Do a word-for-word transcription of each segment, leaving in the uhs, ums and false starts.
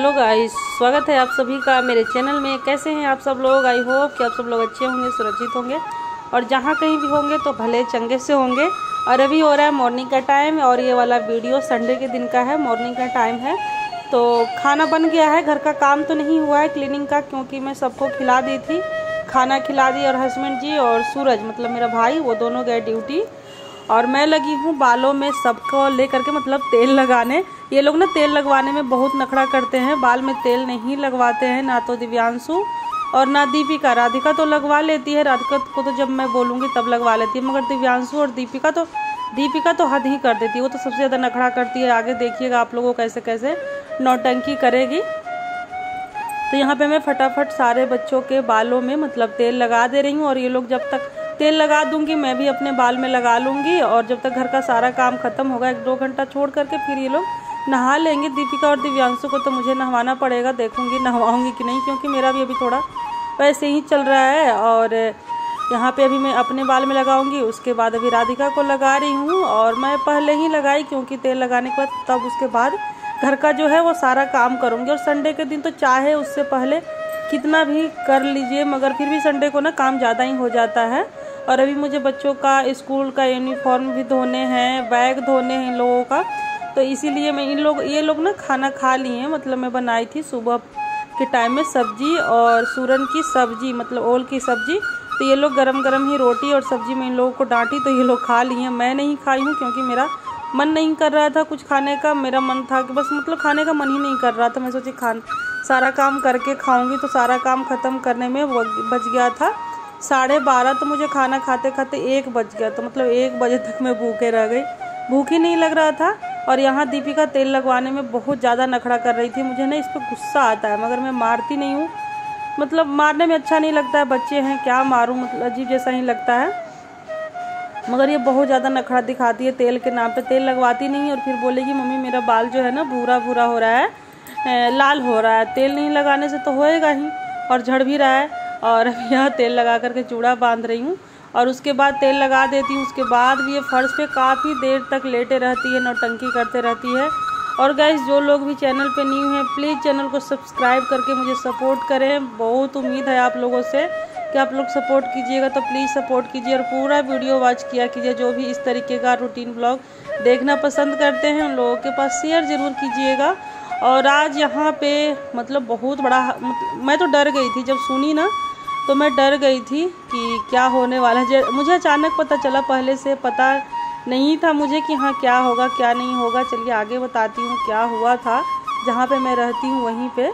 Hello guys, स्वागत है आप सभी का मेरे चैनल में। कैसे हैं आप सब लोग? आई होप कि आप सब लोग अच्छे होंगे, सुरक्षित होंगे और जहाँ कहीं भी होंगे तो भले चंगे से होंगे। और अभी हो रहा है मॉर्निंग का टाइम और ये वाला वीडियो संडे के दिन का है, मॉर्निंग का टाइम है। तो खाना बन गया है, घर का काम तो नहीं हुआ है क्लीनिंग का, क्योंकि मैं सबको खिला दी थी, खाना खिला दी। और हस्बैंड जी और सूरज मतलब मेरा भाई, वो दोनों गए ड्यूटी और मैं लगी हूँ बालों में सबको ले करके मतलब तेल लगाने। ये लोग ना तेल लगवाने में बहुत नखरा करते हैं, बाल में तेल नहीं लगवाते हैं, ना तो दिव्यांशु और ना दीपिका। राधिका तो लगवा लेती है, राधिका को तो जब मैं बोलूँगी तब लगवा लेती है, मगर दिव्यांशु और दीपिका तो दीपिका तो हद ही कर देती है, वो तो सबसे ज़्यादा नखरा करती है। आगे देखिएगा आप लोगों को कैसे कैसे नौटंकी करेगी। तो यहाँ पे मैं फटाफट सारे बच्चों के बालों में मतलब तेल लगा दे रही हूँ और ये लोग जब तक तेल लगा दूंगी मैं भी अपने बाल में लगा लूँगी। और जब तक घर का सारा काम खत्म होगा, एक दो घंटा छोड़ करके फिर ये लोग नहा लेंगे। दीपिका और दिव्यांशु को तो मुझे नहवाना पड़ेगा, देखूंगी नहवाऊंगी कि नहीं, क्योंकि मेरा भी अभी थोड़ा वैसे ही चल रहा है। और यहाँ पे अभी मैं अपने बाल में लगाऊंगी, उसके बाद अभी राधिका को लगा रही हूँ। और मैं पहले ही लगाई क्योंकि तेल लगाने के बाद तब उसके बाद घर का जो है वो सारा काम करूँगी। और संडे के दिन तो चाहे उससे पहले कितना भी कर लीजिए, मगर फिर भी संडे को ना काम ज़्यादा ही हो जाता है। और अभी मुझे बच्चों का स्कूल का यूनिफॉर्म भी धोने हैं, बैग धोने हैं इन लोगों का, तो इसीलिए मैं इन लोग ये लोग ना खाना खा लिए हैं। मतलब मैं बनाई थी सुबह के टाइम में सब्जी और सूरन की सब्जी मतलब ओल की सब्जी, तो ये लोग गरम गरम ही रोटी और सब्जी में इन लोगों को डांटी तो ये लोग खा लिए हैं। मैं नहीं खाई हूँ क्योंकि मेरा मन नहीं कर रहा था कुछ खाने का। मेरा मन था कि बस मतलब खाने का मन ही नहीं कर रहा था। मैं सोची खान सारा काम करके खाऊंगी, तो सारा काम ख़त्म करने में बच गया था साढ़े बारह, तो मुझे खाना खाते खाते एक बज गया। तो मतलब एक बजे तक मैं भूखे रह गई, भूख ही नहीं लग रहा था। और यहाँ दीपिका तेल लगवाने में बहुत ज़्यादा नखरा कर रही थी। मुझे ना इस पर गुस्सा आता है, मगर मैं मारती नहीं हूँ, मतलब मारने में अच्छा नहीं लगता है, बच्चे हैं क्या मारूँ, मतलब अजीब जैसा ही लगता है। मगर ये बहुत ज़्यादा नखरा दिखाती है, तेल के नाम पे तेल लगवाती नहीं है और फिर बोलेगी मम्मी मेरा बाल जो है ना भूरा भूरा हो रहा है, लाल हो रहा है। तेल नहीं लगाने से तो होएगा ही, और झड़ भी रहा है। और अभी यहाँ तेल लगा करके चूड़ा बांध रही हूँ और उसके बाद तेल लगा देती हूँ। उसके बाद भी ये फर्श पे काफ़ी देर तक लेटे रहती है, नौटंकी करते रहती है। और गाइस जो लोग भी चैनल पे न्यू हैं प्लीज़ चैनल को सब्सक्राइब करके मुझे सपोर्ट करें। बहुत उम्मीद है आप लोगों से कि आप लोग सपोर्ट कीजिएगा, तो प्लीज़ सपोर्ट कीजिए और पूरा वीडियो वॉच किया कीजिए। जो भी इस तरीके का रूटीन ब्लॉग देखना पसंद करते हैं उन लोगों के पास शेयर ज़रूर कीजिएगा। और आज यहाँ पे मतलब बहुत बड़ा मतलब मैं तो डर गई थी जब सुनी ना, तो मैं डर गई थी कि क्या होने वाला है। मुझे अचानक पता चला, पहले से पता नहीं था मुझे कि हाँ क्या होगा क्या नहीं होगा। चलिए आगे बताती हूँ क्या हुआ था जहाँ पे मैं रहती हूँ वहीं पे।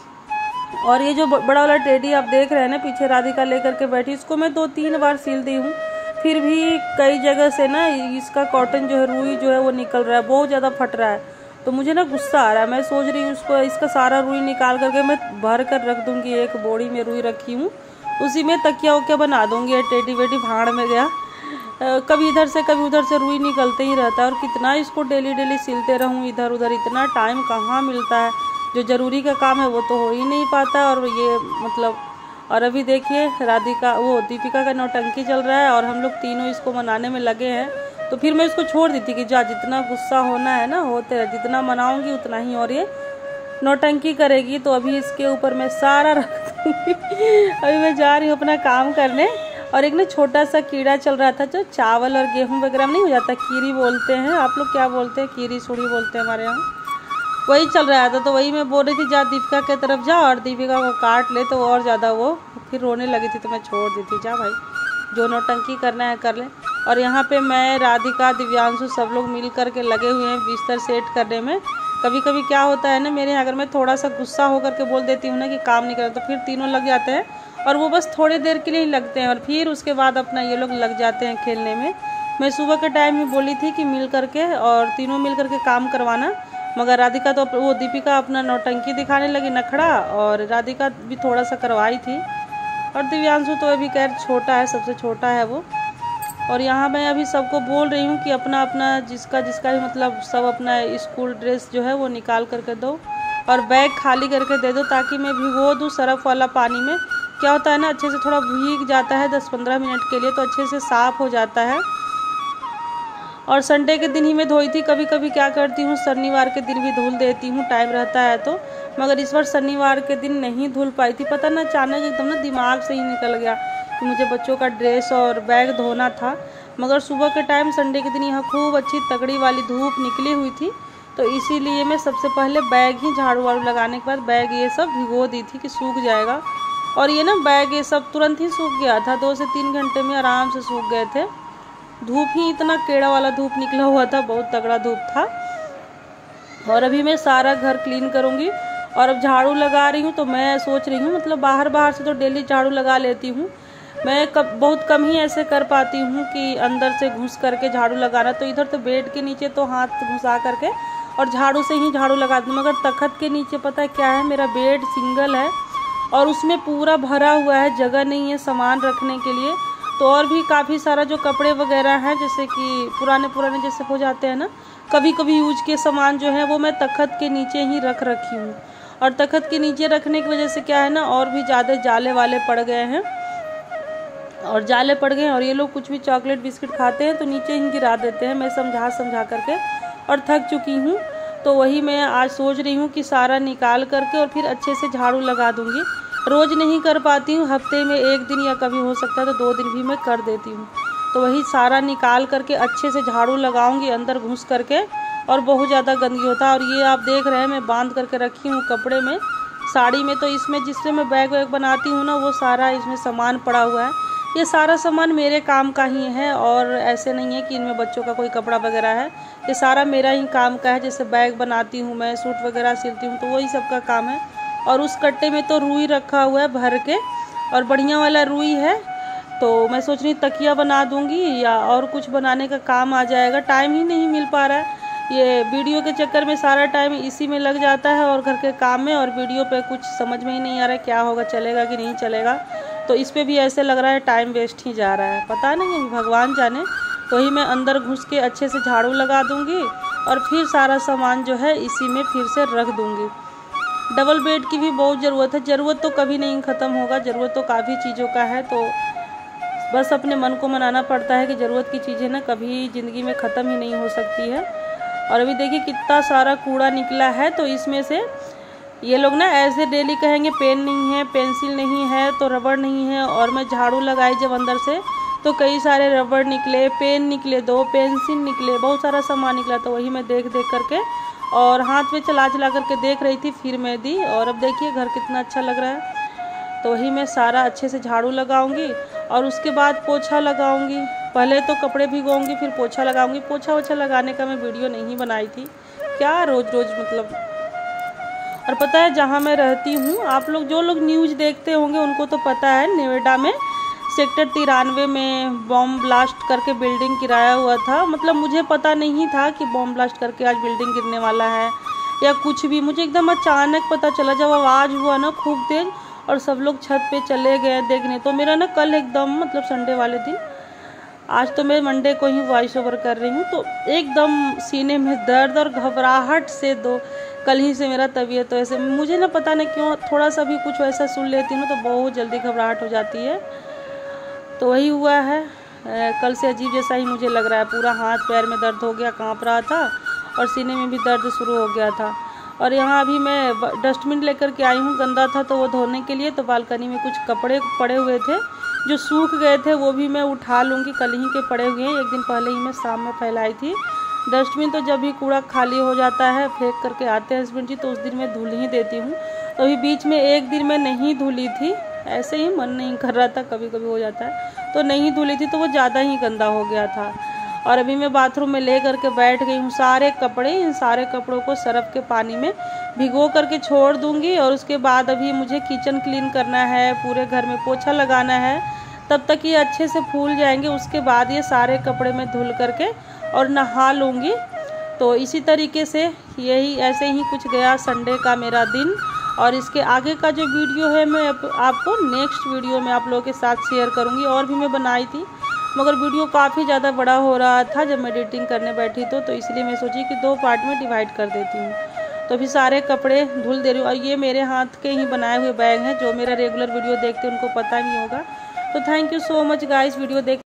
और ये जो बड़ा वाला टेडी आप देख रहे हैं ना पीछे राधिका लेकर के बैठी, इसको मैं दो तीन बार सील दी हूँ, फिर भी कई जगह से ना इसका कॉटन जो है रुई जो है वो निकल रहा है, बहुत ज़्यादा फट रहा है। तो मुझे ना गुस्सा आ रहा है, मैं सोच रही हूँ उसको इसका सारा रुई निकाल करके मैं भर कर रख दूँगी। एक बोरी में रुई रखी हूँ, उसी में तकिया उकिया बना दूँगी। ये टेडी वेडी भाड़ में गया, कभी इधर से कभी उधर से रुई निकलते ही रहता है। और कितना इसको डेली डेली सिलते रहूँ इधर उधर, इतना टाइम कहाँ मिलता है, जो ज़रूरी का काम है वो तो हो ही नहीं पाता। और ये मतलब और अभी देखिए राधिका वो दीपिका का नौटंकी चल रहा है और हम लोग तीनों इसको मनाने में लगे हैं। तो फिर मैं इसको छोड़ दी थी कि जा जितना गुस्सा होना है ना होते रहे, जितना मनाऊंगी उतना ही और ये नौटंकी करेगी। तो अभी इसके ऊपर मैं सारा रख दूँगी। अभी मैं जा रही हूँ अपना काम करने। और एक ना छोटा सा कीड़ा चल रहा था जो चावल और गेहूँ वगैरह में नहीं हो जाता, कीरी बोलते हैं, आप लोग क्या बोलते हैं? कीरी सूढ़ी बोलते हैं हमारे यहाँ। वही चल रहा था, तो वही मैं बोल रही थी जा दीपिका के तरफ जा और दीपिका को काट ले, तो और ज़्यादा वो फिर रोने लगी थी, तो मैं छोड़ दी थी, जा भाई जो नौटंकी करना है कर ले। और यहाँ पे मैं राधिका दिव्यांशु सब लोग मिल कर के लगे हुए हैं बिस्तर सेट करने में। कभी कभी क्या होता है ना मेरे, अगर मैं थोड़ा सा गुस्सा होकर के बोल देती हूँ ना कि काम नहीं कर, तो फिर तीनों लग जाते हैं और वो बस थोड़ी देर के लिए ही लगते हैं और फिर उसके बाद अपना ये लोग लग जाते हैं खेलने में। मैं सुबह के टाइम में बोली थी कि मिल करके और तीनों मिल करके काम करवाना, मगर राधिका तो वो दीपिका अपना नौटंकी दिखाने लगी नखड़ा, और राधिका भी थोड़ा सा करवाई थी। और दिव्यांशु तो अभी खैर छोटा है, सबसे छोटा है वो। और यहाँ मैं अभी सबको बोल रही हूँ कि अपना अपना जिसका जिसका भी मतलब सब अपना स्कूल ड्रेस जो है वो निकाल करके दो और बैग खाली करके दे दो, ताकि मैं भिगो दूँ सरफ वाला पानी में। क्या होता है ना अच्छे से थोड़ा भीग जाता है दस पंद्रह मिनट के लिए, तो अच्छे से साफ़ हो जाता है। और संडे के दिन ही मैं धोई थी। कभी कभी क्या करती हूँ शनिवार के दिन भी धुल देती हूँ, टाइम रहता है तो, मगर इस बार शनिवार के दिन नहीं धुल पाई थी। पता ना अचानक एकदम ना दिमाग से ही निकल गया कि मुझे बच्चों का ड्रेस और बैग धोना था। मगर सुबह के टाइम संडे के दिन यहाँ खूब अच्छी तगड़ी वाली धूप निकली हुई थी, तो इसीलिए मैं सबसे पहले बैग ही झाड़ू वाड़ू लगाने के बाद बैग ये सब भिगो दी थी कि सूख जाएगा। और ये ना बैग ये सब तुरंत ही सूख गया था, दो से तीन घंटे में आराम से सूख गए थे। धूप ही इतना केड़ा वाला धूप निकला हुआ था, बहुत तगड़ा धूप था। और अभी मैं सारा घर क्लीन करूँगी और अब झाड़ू लगा रही हूँ। तो मैं सोच रही हूँ मतलब बाहर बाहर से तो डेली झाड़ू लगा लेती हूँ मैं, कब बहुत कम ही ऐसे कर पाती हूँ कि अंदर से घुस करके झाड़ू लगाना। तो इधर तो बेड के नीचे तो हाथ घुसा करके और झाड़ू से ही झाड़ू लगा दूँ। मगर तखत के नीचे पता है क्या है, मेरा बेड सिंगल है और उसमें पूरा भरा हुआ है, जगह नहीं है सामान रखने के लिए। तो और भी काफ़ी सारा जो कपड़े वगैरह हैं, जैसे कि पुराने पुराने जैसे हो जाते हैं ना, कभी कभी यूज के सामान जो है वो मैं तखत के नीचे ही रख रखी हूँ। और तखत के नीचे रखने की वजह से क्या है ना, और भी ज़्यादा जाले वाले पड़ गए हैं और जाले पड़ गए हैं। और ये लोग कुछ भी चॉकलेट बिस्किट खाते हैं तो नीचे ही गिरा देते हैं, मैं समझा समझा करके और थक चुकी हूँ। तो वही मैं आज सोच रही हूँ कि सारा निकाल करके और फिर अच्छे से झाड़ू लगा दूँगी। रोज़ नहीं कर पाती हूँ, हफ्ते में एक दिन या कभी हो सकता है तो दो दिन भी मैं कर देती हूँ। तो वही सारा निकाल करके अच्छे से झाड़ू लगाऊंगी अंदर घुस करके, और बहुत ज़्यादा गंदगी होता है। और ये आप देख रहे हैं मैं बांध करके रखी हूँ कपड़े में, साड़ी में। तो इसमें जिससे मैं बैग वैग बनाती हूँ ना, वो सारा इसमें सामान पड़ा हुआ है। ये सारा सामान मेरे काम का ही है और ऐसे नहीं है कि इनमें बच्चों का कोई कपड़ा वगैरह है। ये सारा मेरा ही काम का है। जैसे बैग बनाती हूँ मैं, सूट वगैरह सिलती हूँ, तो वही सबका काम है। और उस कट्टे में तो रुई रखा हुआ है भर के, और बढ़िया वाला रुई है। तो मैं सोच रही तकिया बना दूंगी या और कुछ बनाने का काम आ जाएगा। टाइम ही नहीं मिल पा रहा है, ये वीडियो के चक्कर में सारा टाइम इसी में लग जाता है और घर के काम में। और वीडियो पे कुछ समझ में ही नहीं आ रहा है क्या होगा, चलेगा कि नहीं चलेगा। तो इस पे भी ऐसे लग रहा है टाइम वेस्ट ही जा रहा है, पता नहीं अभी भगवान जाने। तो ही मैं अंदर घुस के अच्छे से झाड़ू लगा दूंगी और फिर सारा सामान जो है इसी में फिर से रख दूंगी। डबल बेड की भी बहुत ज़रूरत है, ज़रूरत तो कभी नहीं ख़त्म होगा, ज़रूरत तो काफ़ी चीज़ों का है। तो बस अपने मन को मनाना पड़ता है कि ज़रूरत की चीज़ें ना कभी ज़िंदगी में ख़त्म ही नहीं हो सकती है। और अभी देखिए कितना सारा कूड़ा निकला है। तो इसमें से ये लोग ना ऐसे डेली कहेंगे पेन नहीं है, पेंसिल नहीं है, तो रबड़ नहीं है। और मैं झाड़ू लगाई जब अंदर से तो कई सारे रबड़ निकले, पेन निकले, दो पेंसिल निकले, बहुत सारा सामान निकला। तो वही मैं देख देख करके और हाथ में चला चला करके देख रही थी, फिर मैं दी। और अब देखिए घर कितना अच्छा लग रहा है। तो वही मैं सारा अच्छे से झाड़ू लगाऊंगी और उसके बाद पोछा लगाऊंगी। पहले तो कपड़े भिगोऊंगी फिर पोछा लगाऊंगी। पोछा वोछा लगाने का मैं वीडियो नहीं बनाई थी, क्या रोज़ रोज़ मतलब। और पता है जहाँ मैं रहती हूँ, आप लोग जो लोग न्यूज़ देखते होंगे उनको तो पता है, नोएडा में सेक्टर तिरानवे में बॉम्ब ब्लास्ट करके बिल्डिंग गिराया हुआ था। मतलब मुझे पता नहीं था कि बॉम्ब ब्लास्ट करके आज बिल्डिंग गिरने वाला है या कुछ भी। मुझे एकदम अचानक पता चला जब आवाज़ हुआ ना खूब तेज, और सब लोग छत पे चले गए देखने। तो मेरा ना कल एकदम मतलब संडे वाले दिन, आज तो मैं मंडे को ही वॉइस ओवर कर रही हूँ, तो एकदम सीने में दर्द और घबराहट से दो कल ही से मेरा तबीयत तो ऐसे, मुझे ना पता नहीं क्यों थोड़ा सा भी कुछ वैसा सुन लेती हूँ तो बहुत जल्दी घबराहट हो जाती है। तो वही हुआ है, कल से अजीब जैसा ही मुझे लग रहा है। पूरा हाथ पैर में दर्द हो गया, काँप रहा था और सीने में भी दर्द शुरू हो गया था। और यहाँ अभी मैं डस्टबिन लेकर के आई हूँ, गंदा था तो वो धोने के लिए। तो बालकनी में कुछ कपड़े पड़े हुए थे जो सूख गए थे, वो भी मैं उठा लूँगी, कल ही के पड़े हुए हैं। एक दिन पहले ही मैं शाम में फैलाई थी। डस्टबिन तो जब भी कूड़ा खाली हो जाता है फेंक करके आते हैं हस्बैंड जी, तो उस दिन मैं धुल ही देती हूँ। तो अभी बीच में एक दिन मैं नहीं धुली थी, ऐसे ही मन नहीं कर रहा था, कभी कभी हो जाता है, तो नहीं धुली थी तो वो ज़्यादा ही गंदा हो गया था। और अभी मैं बाथरूम में ले करके बैठ गई हूँ। सारे कपड़े, इन सारे कपड़ों को सरफ के पानी में भिगो करके छोड़ दूँगी। और उसके बाद अभी मुझे किचन क्लीन करना है, पूरे घर में पोछा लगाना है, तब तक ये अच्छे से फूल जाएंगे। उसके बाद ये सारे कपड़े में धुल करके और नहा लूँगी। तो इसी तरीके से यही ऐसे ही कुछ गया संडे का मेरा दिन। और इसके आगे का जो वीडियो है मैं आपको नेक्स्ट वीडियो में आप लोगों के साथ शेयर करूँगी। और भी मैं बनाई थी मगर वीडियो काफ़ी ज़्यादा बड़ा हो रहा था जब मैं एडिटिंग करने बैठी तो तो इसलिए मैं सोची कि दो पार्ट में डिवाइड कर देती हूँ। तो फिर सारे कपड़े धुल दे रही हूँ। और ये मेरे हाथ के ही बनाए हुए बैग हैं, जो मेरा रेगुलर वीडियो देखते हैं उनको पता भी होगा। तो thank you so much guys video देख